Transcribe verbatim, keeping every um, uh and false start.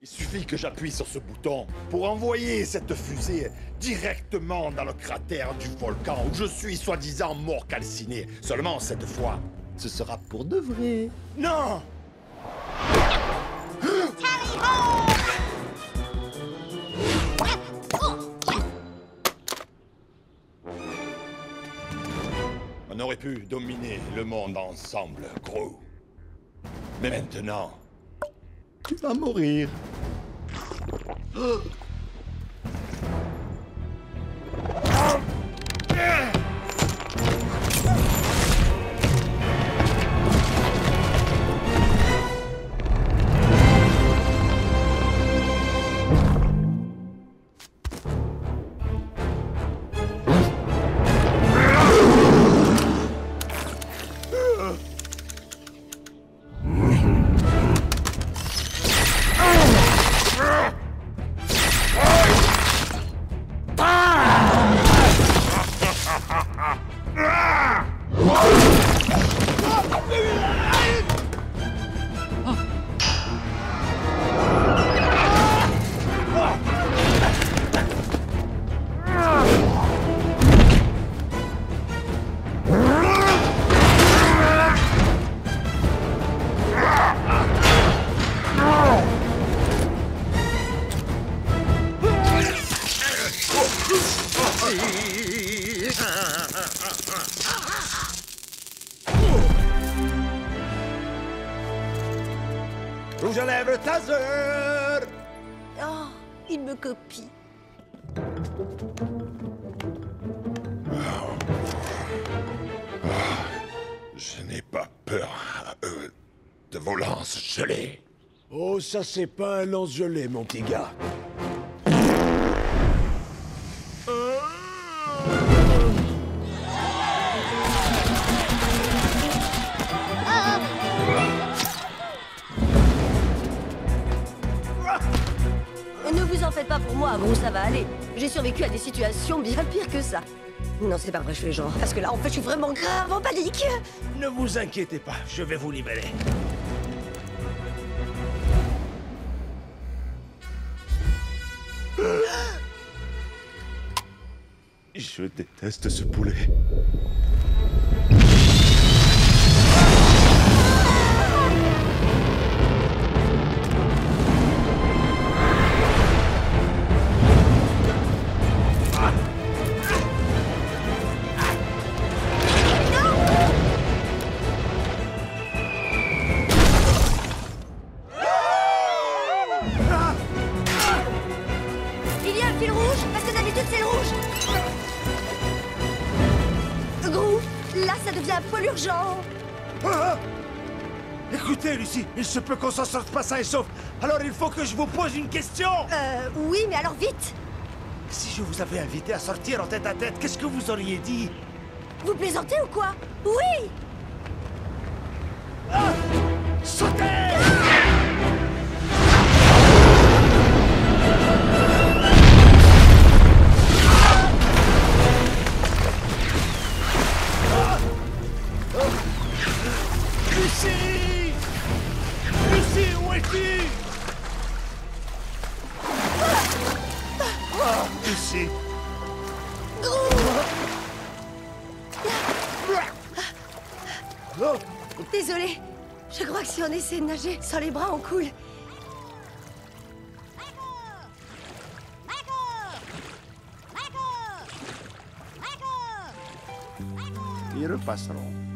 Il suffit que j'appuie sur ce bouton pour envoyer cette fusée directement dans le cratère du volcan où je suis soi-disant mort calciné. Seulement cette fois, ce sera pour de vrai. Non! On aurait pu dominer le monde ensemble, gros. Mais maintenant, tu vas mourir. Oh. Rouge à lèvres, taser! Oh, il me copie. Je n'ai pas peur euh, de vos lances gelées. Oh, ça c'est pas un lance gelé, mon petit gars. Ne vous en faites pas pour moi, gros, ça va aller. J'ai survécu à des situations bien pires que ça. Non, c'est pas vrai, je fais genre. Parce que là, en fait, je suis vraiment grave en panique. Ne vous inquiétez pas, je vais vous libérer. Je déteste ce poulet. Il y a un fil rouge, parce que d'habitude, c'est le rouge. Gros, là, ça devient un poil urgent. Ah! Écoutez, Lucie, il se peut qu'on s'en sorte pas sain et sauf. Alors il faut que je vous pose une question. Euh, oui, mais alors vite. Si je vous avais invité à sortir en tête à tête, qu'est-ce que vous auriez dit? Vous plaisantez ou quoi? Oui. Ah! Sautez! Lucie! Lucie, où es-tu? Ah, Lucie! Oh. Désolée. Je crois que si on essaie de nager sans les bras, on coule. Ils repasseront.